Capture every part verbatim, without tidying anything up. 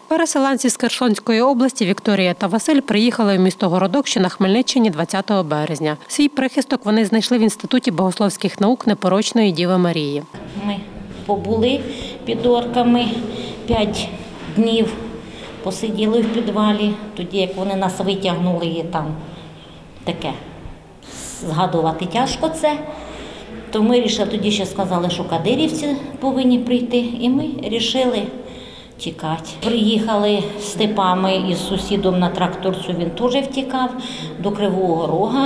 Переселенці з Херсонської області Вікторія та Василь приїхали в місто Городок, що на Хмельниччині, двадцятого березня. Свій прихисток вони знайшли в Інституті богословських наук Непорочної Діви Марії. Ми побули під орками п'ять днів, посиділи в підвалі, тоді як вони нас витягнули і там таке. Згадувати тяжко це. То ми рішили, тоді ще сказали, що кадирівці повинні прийти, і ми вирішили тікати. Приїхали степами із сусідом на тракторцю, він теж втікав до Кривого Рога.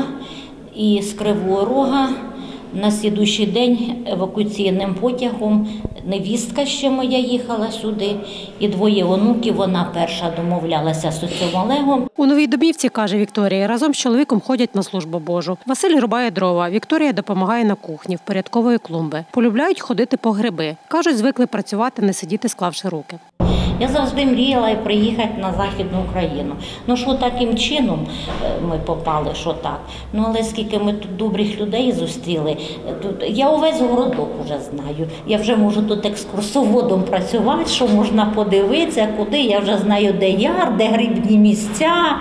І з Кривого Рога на слідуючий день евакуаційним потягом невістка ще моя їхала сюди, і двоє онуків, вона перша домовлялася з отцем Олегом. У Новій Домівці, каже Вікторія, разом з чоловіком ходять на службу Божу. Василь рубає дрова, Вікторія допомагає на кухні, впорядковує клумби. Полюбляють ходити по гриби. Кажуть, звикли працювати, не сидіти, склавши руки. Я завжди мріяла приїхати на Західну Україну. Ну, що таким чином ми попали, що так. Ну, але скільки ми тут добрих людей зустріли, тут я увесь Городок вже знаю. Я вже можу тут екскурсоводом працювати, що можна подивитися, куди. Я вже знаю, де яр, де грибні місця,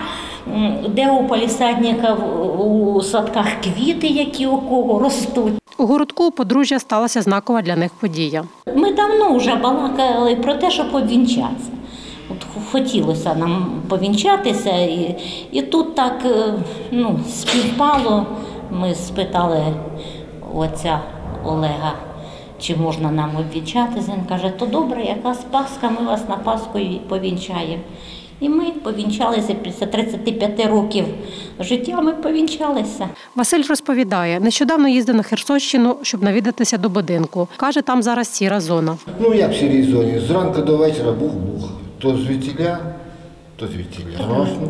де у палісадника у садках квіти, які у кого ростуть. У Городку у подружжя сталася знакова для них подія. Ми давно вже балакали про те, щоб повінчатися. От хотілося нам повінчатися, і, і тут так ну, співпало. Ми спитали отця Олега, чи можна нам обвінчатися. Він каже, то добре, яка Пасха, ми вас на Пасху повінчаємо. І ми повінчалися після тридцяти п'яти років життя, ми повінчалися. Василь розповідає, нещодавно їздив на Херсонщину, щоб навідатися до будинку. Каже, там зараз сіра зона. Ну як в сірій зоні? Зранку до вечора бух-бух. То звідтіля, то звідтіля. Страшно.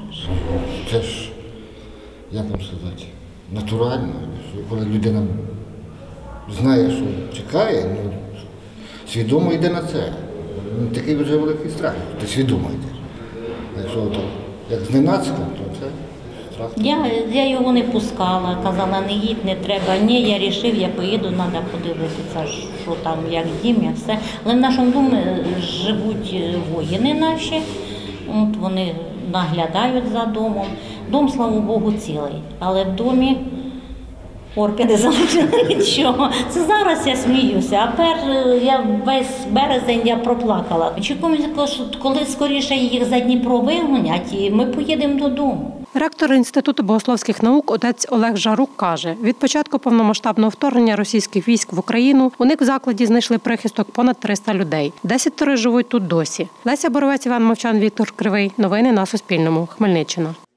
Це ж, як вам сказати, натурально. Коли людина знає, що чекає, ну, свідомо йде на це. Такий вже великий страх, ти свідомо йдеш. Якщо то, як зненацька, то це страх. Я, я його не пускала, казала, не їдь, не треба. Ні, я вирішив, я поїду, треба подивитися, що там, як дім, як все. Але в нашому домі живуть воїни наші, от вони наглядають за домом. Дом, слава Богу, цілий, але в домі орки не залишили нічого. Це зараз я сміюся, а пер я весь березень я проплакала. Очікуємо, коли скоріше їх за Дніпро вигонять, і ми поїдемо додому. Ректор Інституту богословських наук отець Олег Жарук каже, від початку повномасштабного вторгнення російських військ в Україну у них в закладі знайшли прихисток понад триста людей. Десятеро живуть тут досі. Леся Боровець, Іван Мовчан, Віктор Кривий. Новини на Суспільному. Хмельниччина.